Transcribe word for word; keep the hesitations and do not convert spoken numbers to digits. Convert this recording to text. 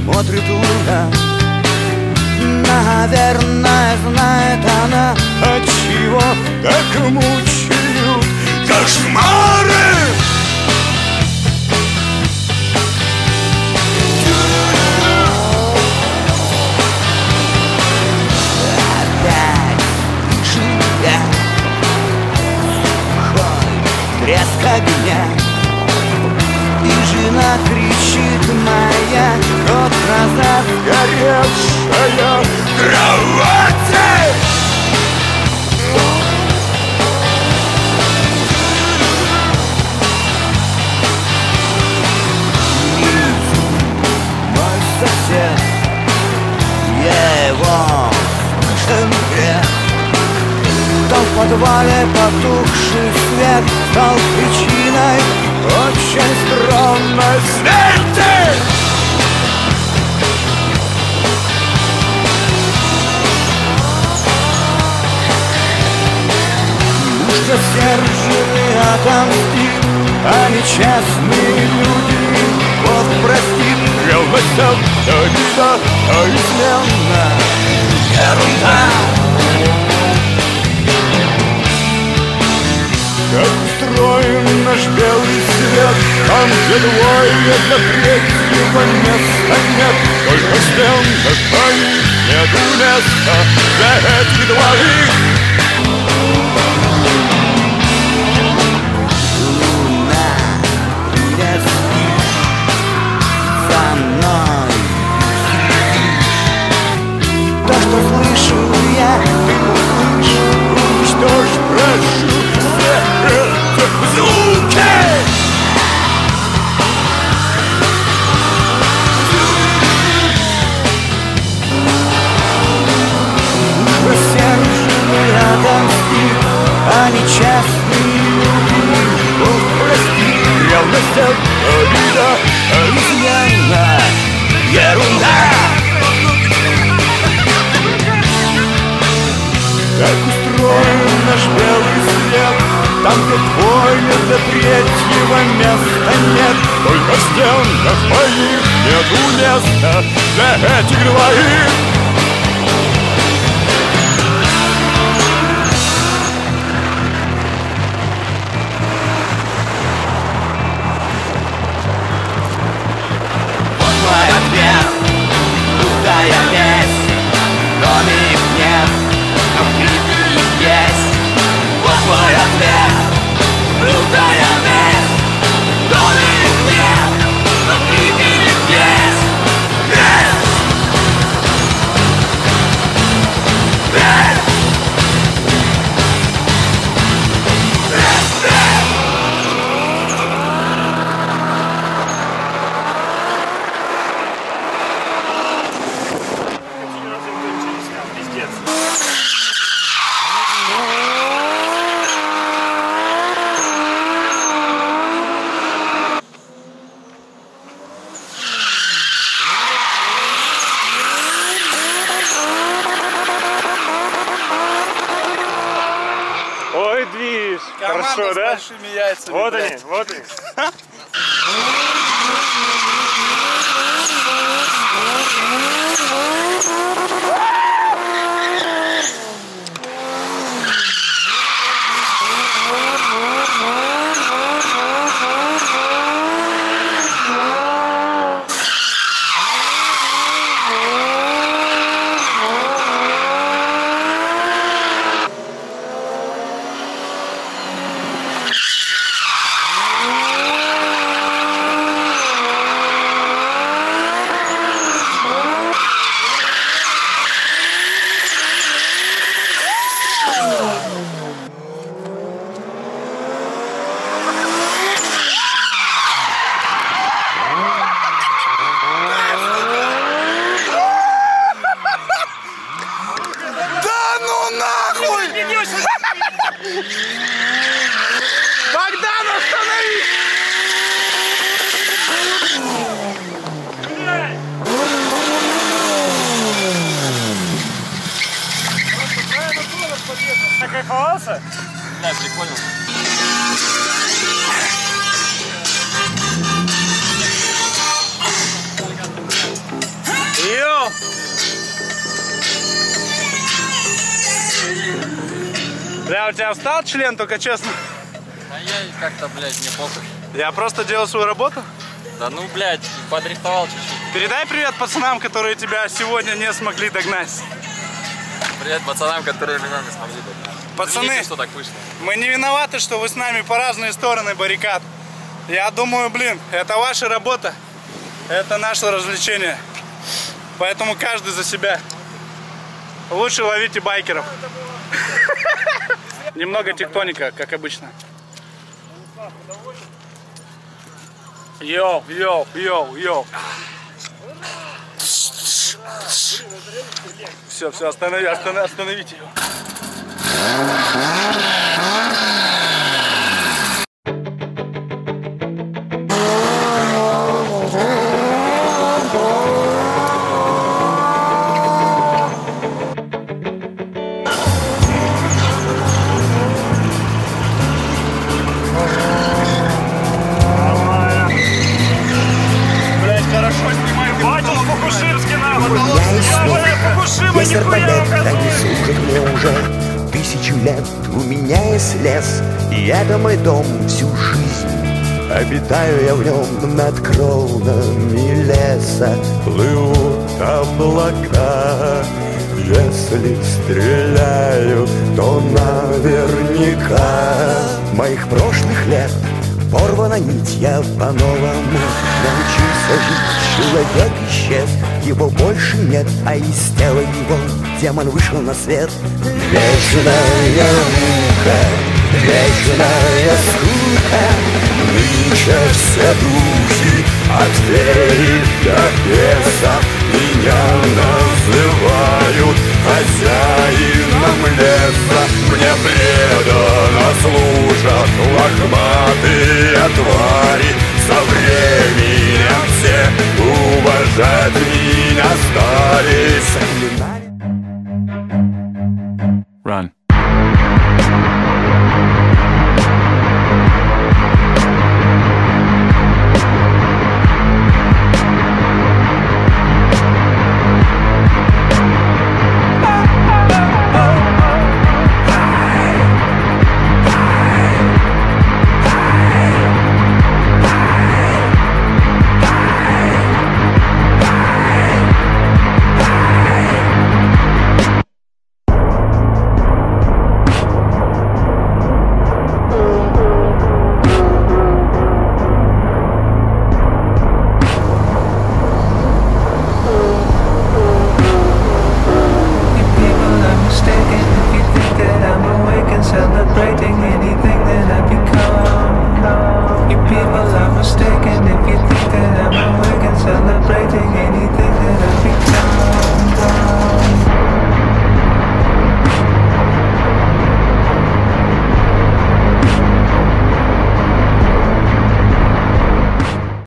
смотрит луна. Наверное, знает она, отчего так мучают кошмары. Опять слышу я сухой треск огня, и жена кричит моя, год назад горевшая кровати. Мой сосед, я его слышен грех. Там в подвале потухший свет стал причиной очень странной смерти. Неужто Сержий отомстит, а нечестные люди Бог простит? Ревность, обида, а измена ерунда. Как устроен наш белый свет, там, где двое для третьего места нет. Только стенок твоих нету места для этих двоих. Луна, не спишь, за мной следишь. То, что слышу я, ты услышь, уничтожь, прошу все эти звуки. Отомстит, а нечестные люди Бог простит. Ревность, обида, измена ерунда. Как устроен наш белый свет, там, где двое для третьего места нет. Только в стенах твоих нету места для этих двоих. Лютая месть, домик нет, но крики есть. Вот мой ответ. Лютая месть, домик нет, но крики есть. Месть! Месть! Ой, движ! Хорошо, да? С большими яйцами, вот блядь. они, вот они. Богдан, остановись! Накайфовался? Да, прикольно. Идем. Бля, у тебя встал член, только честно? А я как-то, блядь, не похуй. Я просто делал свою работу. Да ну, блядь, подрихтовал чуть-чуть. Передай привет пацанам, которые тебя сегодня не смогли догнать. Привет пацанам, которые меня не смогли догнать. Пацаны, извините, что так вышло. Мы не виноваты, что вы с нами по разные стороны баррикад. Я думаю, блин, это ваша работа. Это наше развлечение. Поэтому каждый за себя. Лучше ловите байкеров. Немного тектоника, как обычно. Йоу, йоу, йоу, йоу. Все, все, останови, останови, остановите его. Есть арбалет, они служат мне уже тысячу лет. У меня есть лес, и это мой дом всю жизнь. Обитаю я в нем над кронами леса. Плывут облака. Если стреляю, то наверняка. Моих прошлых лет порвана нить, я по-новому научился жить. Человек исчез, его больше нет, а из тела его демон вышел на свет. Вечная мука, вечная скука, нынче все духи от двери до леса меня называют хозяином леса. Мне преданно служат лохматые твари. Со временем все уважать меня стали.